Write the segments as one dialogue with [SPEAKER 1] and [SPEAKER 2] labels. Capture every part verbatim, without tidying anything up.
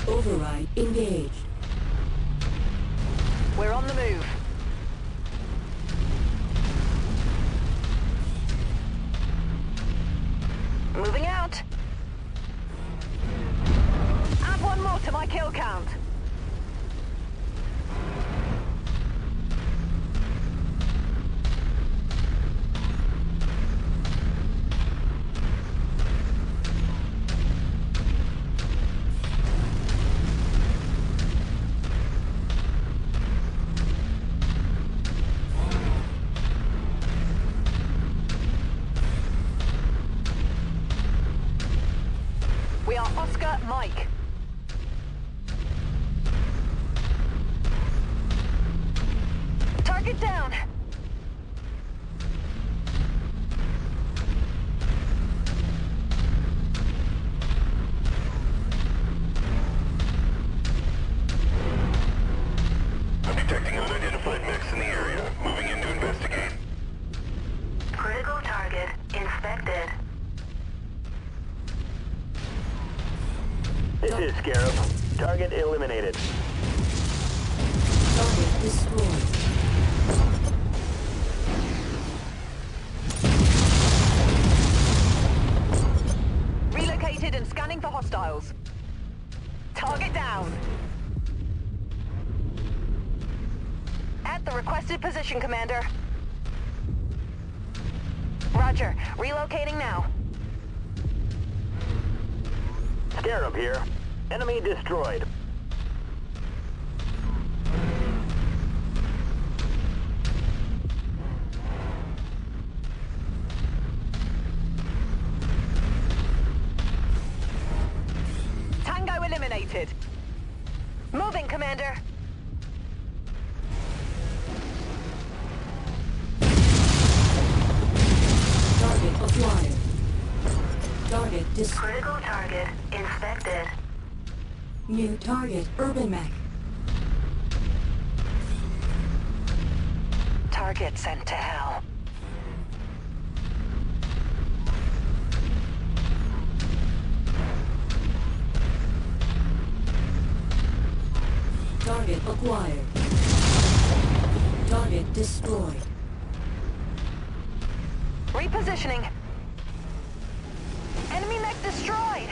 [SPEAKER 1] Override engaged.
[SPEAKER 2] We're on the move. Moving out. Add one more to my kill count. We are Oscar Mike. Target down.
[SPEAKER 3] I'm detecting unidentified mechs in the area. Moving in to investigate.
[SPEAKER 4] Critical target inspected.
[SPEAKER 5] This is Scarab. Target eliminated.
[SPEAKER 1] Target destroyed.
[SPEAKER 2] Relocated and scanning for hostiles. Target down. At the requested position, Commander. Roger. Relocating now.
[SPEAKER 5] Scarab here. Enemy destroyed.
[SPEAKER 2] Tango eliminated. Moving, Commander.
[SPEAKER 1] Target acquired. Target dis-
[SPEAKER 4] Critical target inspected.
[SPEAKER 1] New target, Urban Mech.
[SPEAKER 2] Target sent to hell.
[SPEAKER 1] Target acquired. Target destroyed.
[SPEAKER 2] Repositioning. Enemy mech destroyed.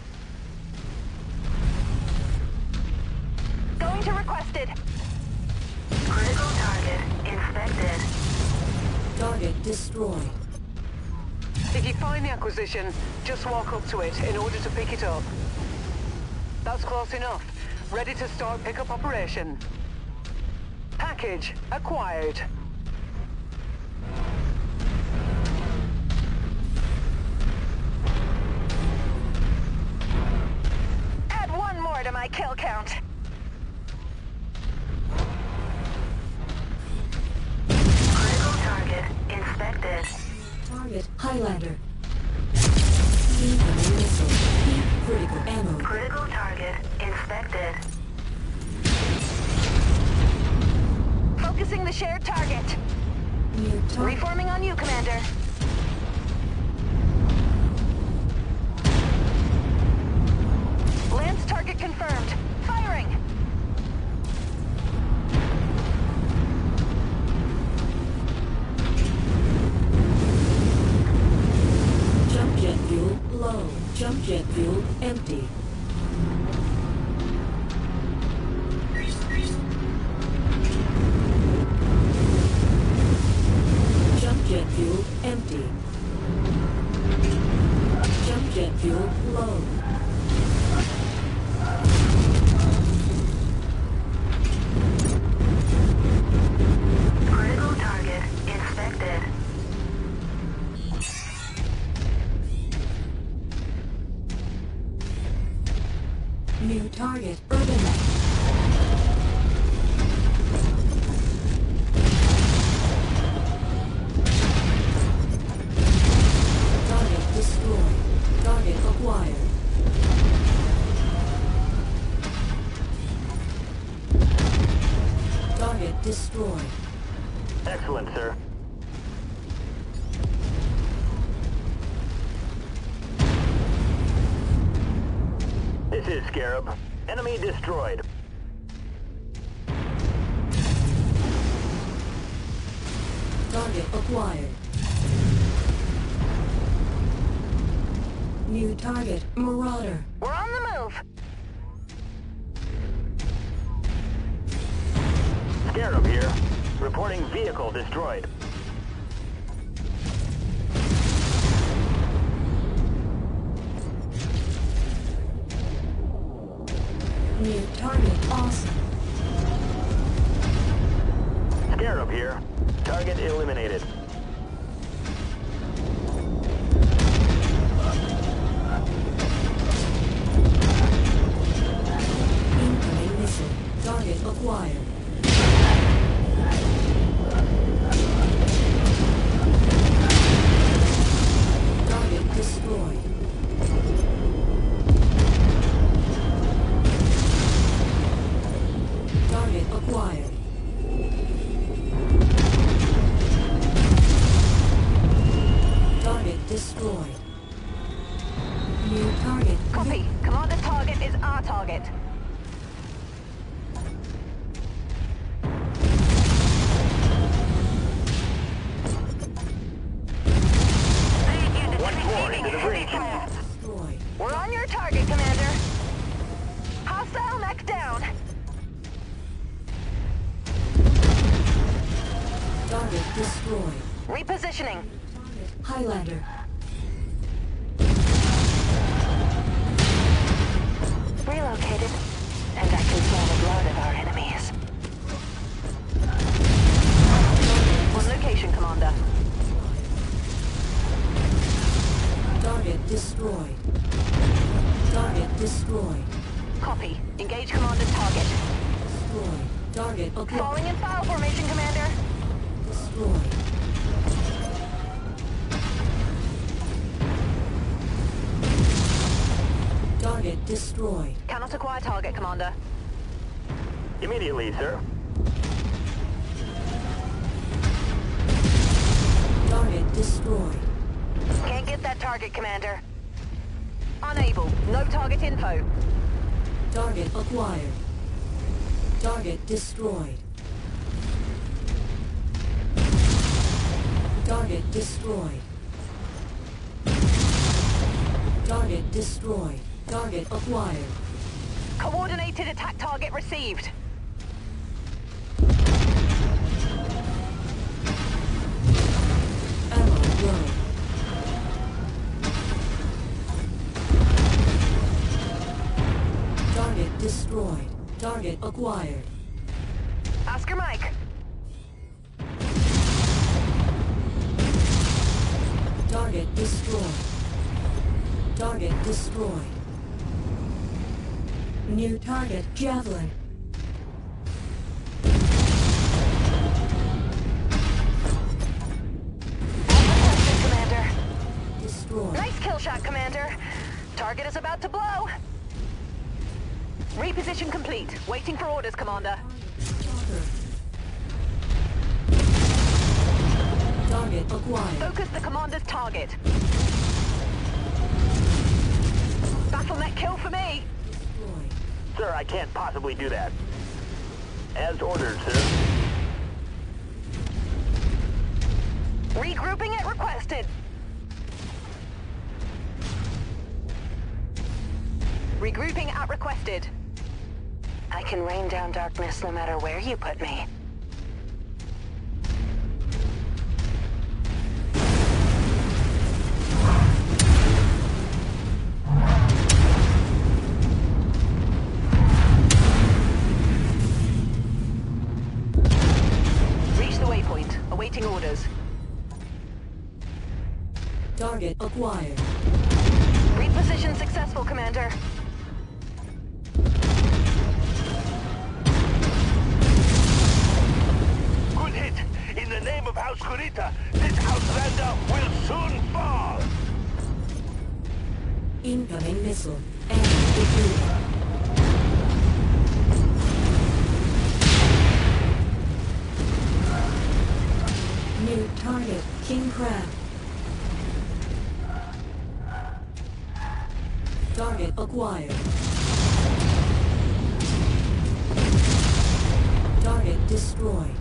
[SPEAKER 2] Going to requested.
[SPEAKER 4] Critical target inspected.
[SPEAKER 1] Target destroyed.
[SPEAKER 2] If you find the acquisition, just walk up to it in order to pick it up. That's close enough. Ready to start pickup operation. Package acquired. Add one more to my kill count.
[SPEAKER 4] Critical target inspected.
[SPEAKER 1] Target Highlander. Incoming missile. Deep critical ammo.
[SPEAKER 4] Critical target inspected.
[SPEAKER 2] Focusing the shared target.
[SPEAKER 1] New target.
[SPEAKER 2] Reforming on you, Commander. Lance target confirmed. Firing.
[SPEAKER 1] Jump jet fuel low. Jump jet fuel empty. Jump jet fuel empty. Jump jet fuel low.
[SPEAKER 4] Critical target inspected.
[SPEAKER 1] New target Urban Mech. Target destroyed. Target acquired. Target destroyed.
[SPEAKER 5] Excellent, sir. This is Scarab. Enemy destroyed.
[SPEAKER 1] Target acquired. New target, Marauder.
[SPEAKER 2] We're on the move.
[SPEAKER 5] Scarab here. Reporting vehicle destroyed.
[SPEAKER 1] New target, awesome.
[SPEAKER 5] Scarab here. Target eliminated.
[SPEAKER 1] Incoming missile. Target acquired. Target destroyed. Target acquired. Target destroyed. New target.
[SPEAKER 2] Copy. Commander's target is our target.
[SPEAKER 5] One more into the breach.
[SPEAKER 1] Destroyed.
[SPEAKER 2] We're on your target, Commander. Hostile mech down.
[SPEAKER 1] Target destroyed.
[SPEAKER 2] Repositioning.
[SPEAKER 1] Highlander.
[SPEAKER 2] Relocated. And I can smell the blood of our enemies. On location, Commander.
[SPEAKER 1] Target destroyed. Target destroyed.
[SPEAKER 2] Copy. Engage Commander's target.
[SPEAKER 1] Destroyed. Target acquired.
[SPEAKER 2] Falling in file formation, Commander.
[SPEAKER 1] Destroyed. Target destroyed.
[SPEAKER 2] Cannot acquire target, Commander.
[SPEAKER 5] Immediately, sir.
[SPEAKER 1] Target destroyed.
[SPEAKER 2] Can't get that target, Commander. Unable. No target info.
[SPEAKER 1] Target acquired. Target destroyed. Target destroyed. Target destroyed. Target acquired.
[SPEAKER 2] Coordinated attack target received.
[SPEAKER 1] Ammo low. Target destroyed. Target acquired.
[SPEAKER 2] Oscar Mike.
[SPEAKER 1] Target destroyed. Target destroyed. New target, Javelin.
[SPEAKER 2] Commander.
[SPEAKER 1] Destroyed.
[SPEAKER 2] Nice kill shot, Commander. Target is about to blow. Reposition complete. Waiting for orders, Commander.
[SPEAKER 1] Target acquired.
[SPEAKER 2] Focus the Commander's target. Battle net kill for me.
[SPEAKER 1] Destroyed.
[SPEAKER 5] Sir, I can't possibly do that. As ordered, sir.
[SPEAKER 2] Regrouping at requested. Regrouping at requested. I can rain down darkness no matter where you put me. Reach the waypoint. Awaiting orders.
[SPEAKER 1] Target acquired.
[SPEAKER 2] Reposition successful, Commander.
[SPEAKER 3] Good hit! In the name of House Kurita, this Outlander will soon fall!
[SPEAKER 1] Incoming missile. And defeated. New target, King Crab. Target acquired. Target destroyed.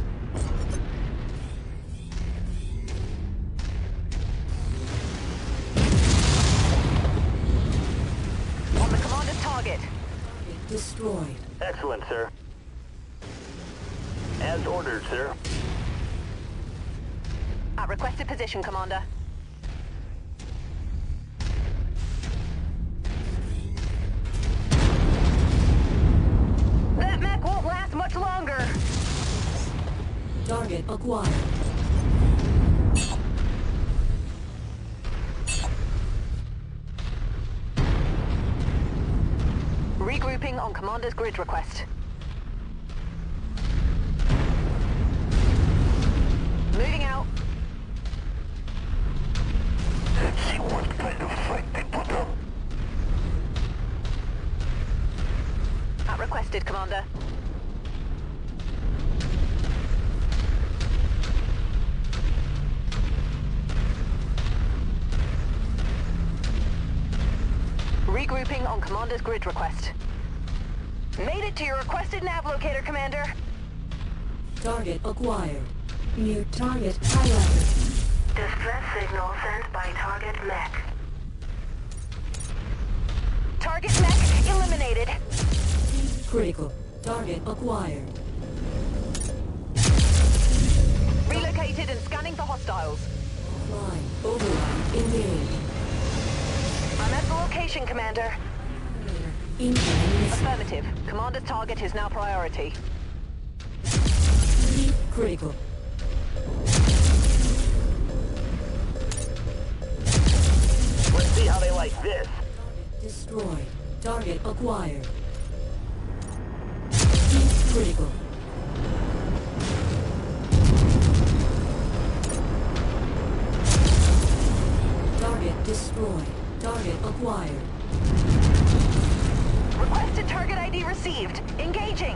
[SPEAKER 2] On the commander's target.
[SPEAKER 1] Target destroyed.
[SPEAKER 5] Excellent, sir. As ordered, sir.
[SPEAKER 2] At requested position, Commander. That mech won't last much longer.
[SPEAKER 1] Target acquired.
[SPEAKER 2] Regrouping on Commander's grid request. Moving out.
[SPEAKER 3] Let's see what kind of fight they put up.
[SPEAKER 2] At requested, Commander. Regrouping on Commander's grid request. Made it to your requested nav locator, Commander.
[SPEAKER 1] Target acquired. New target highlighted.
[SPEAKER 4] Distress signal sent by target mech.
[SPEAKER 2] Target mech eliminated.
[SPEAKER 1] Critical. Target acquired.
[SPEAKER 2] Relocated and scanning for hostiles.
[SPEAKER 1] Line. Override engaged.
[SPEAKER 2] I'm at the location, Commander.
[SPEAKER 1] Incoming missile.
[SPEAKER 2] Affirmative. Commander's target is now priority.
[SPEAKER 1] Critical.
[SPEAKER 5] Let's see how they like this.
[SPEAKER 1] Target destroyed. Target acquired. Critical. Target destroyed. Target acquired.
[SPEAKER 2] Requested target I D received. Engaging.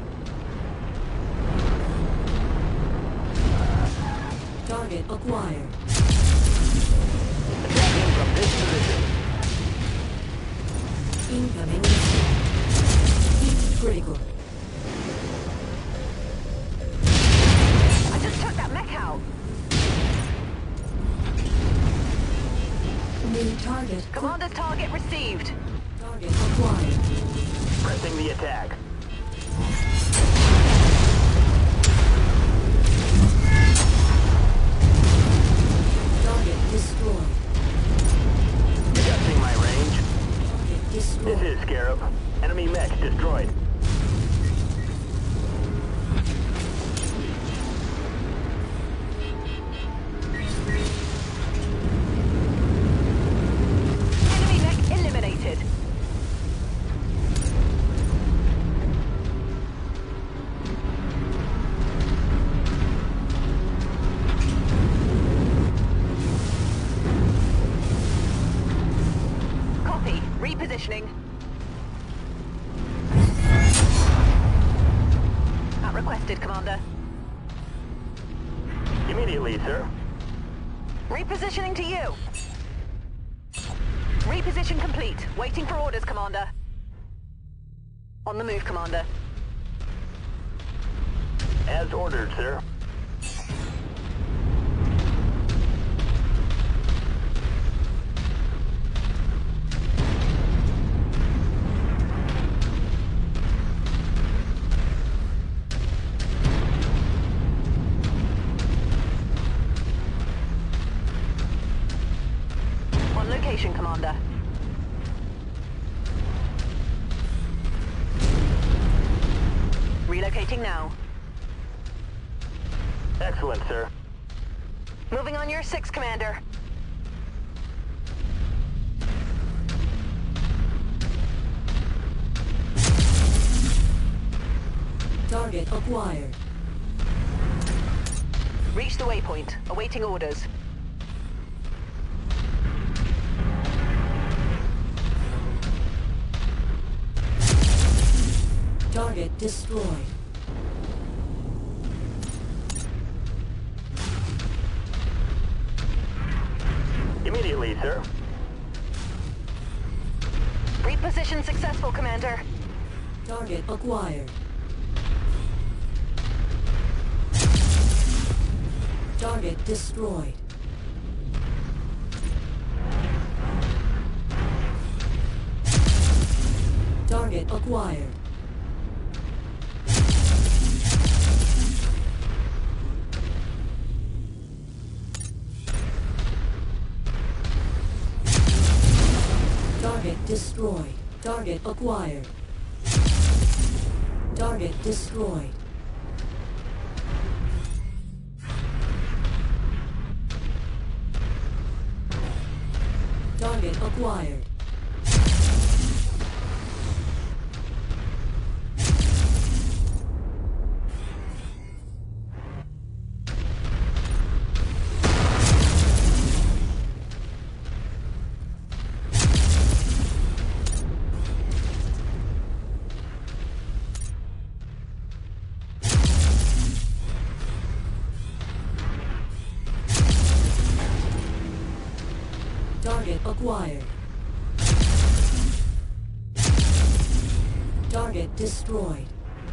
[SPEAKER 1] Target acquired.
[SPEAKER 5] Attacking from this position.
[SPEAKER 1] Incoming missile. Critical.
[SPEAKER 2] I just took that mech out.
[SPEAKER 1] New target.
[SPEAKER 2] Commander's target received.
[SPEAKER 1] Target acquired.
[SPEAKER 5] Pressing the attack.
[SPEAKER 1] Target destroyed.
[SPEAKER 5] Adjusting my range.
[SPEAKER 1] Target
[SPEAKER 5] This
[SPEAKER 1] destroyed.
[SPEAKER 5] is Scarab. Enemy mech destroyed.
[SPEAKER 2] Enemy mech eliminated. Copy. Repositioning. At requested, Commander.
[SPEAKER 5] Immediately, sir.
[SPEAKER 2] Repositioning to you. Reposition complete. Waiting for orders, Commander. On the move, Commander.
[SPEAKER 5] As ordered, sir.
[SPEAKER 2] On location, Commander. Relocating now.
[SPEAKER 5] Excellent, sir.
[SPEAKER 2] Moving on your six, Commander.
[SPEAKER 1] Target acquired.
[SPEAKER 2] Reach the waypoint. Awaiting orders.
[SPEAKER 1] Target destroyed.
[SPEAKER 5] Immediately, sir.
[SPEAKER 2] Reposition successful, Commander.
[SPEAKER 1] Target acquired. Target destroyed. Target acquired. Target destroyed. Target acquired. Target destroyed. Target acquired. Target acquired. Target destroyed.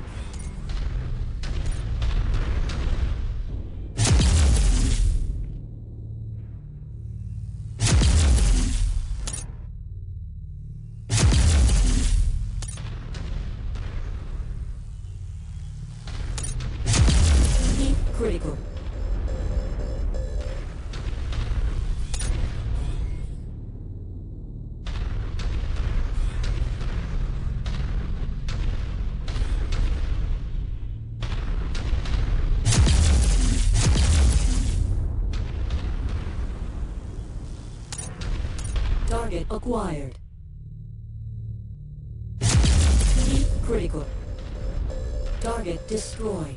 [SPEAKER 1] Heat critical. Target acquired. Heat critical. Target destroyed.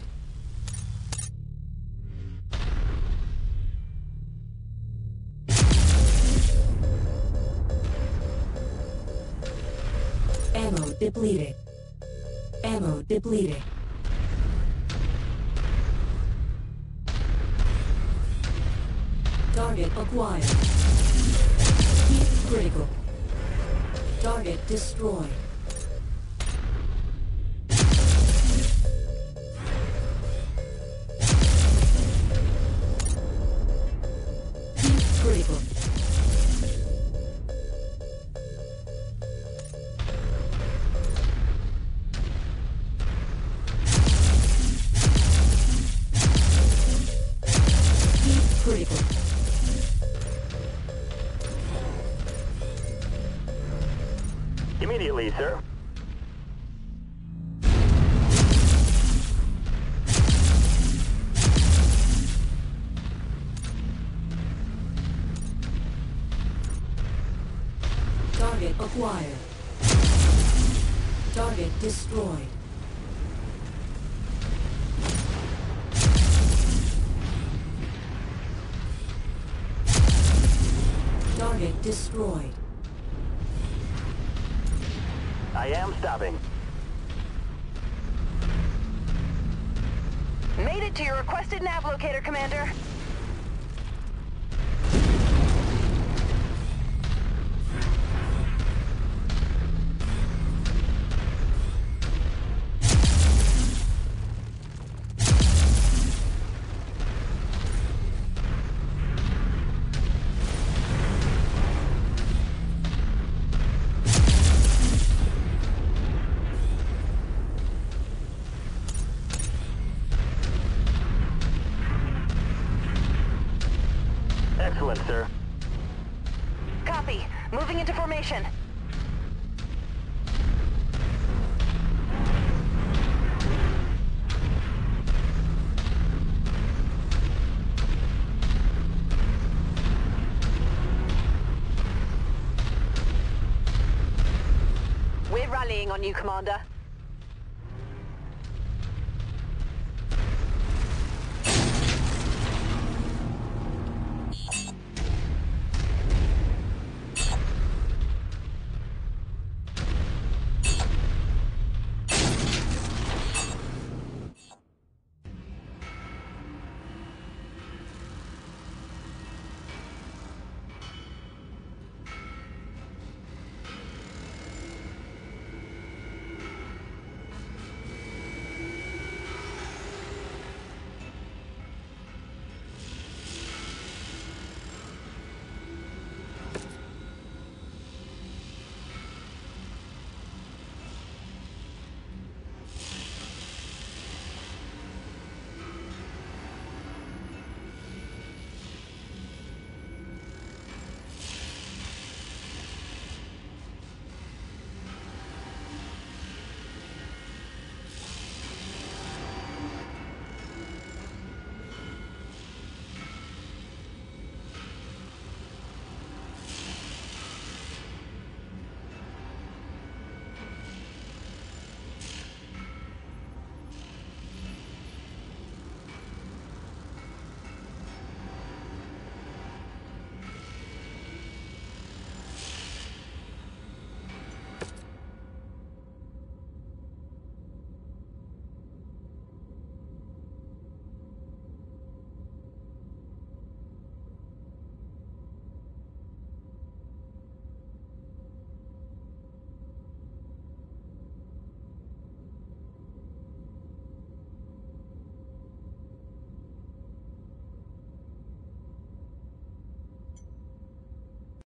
[SPEAKER 1] Ammo depleted. Ammo depleted. Target acquired. Heat critical. Target destroyed. Heat critical. Heat critical.
[SPEAKER 5] Immediately, sir.
[SPEAKER 1] Target acquired. Target destroyed. Target destroyed.
[SPEAKER 5] I am stopping.
[SPEAKER 2] Made it to your requested nav locator, Commander.
[SPEAKER 5] Excellent, sir.
[SPEAKER 2] Copy. Moving into formation. We're rallying on you, Commander.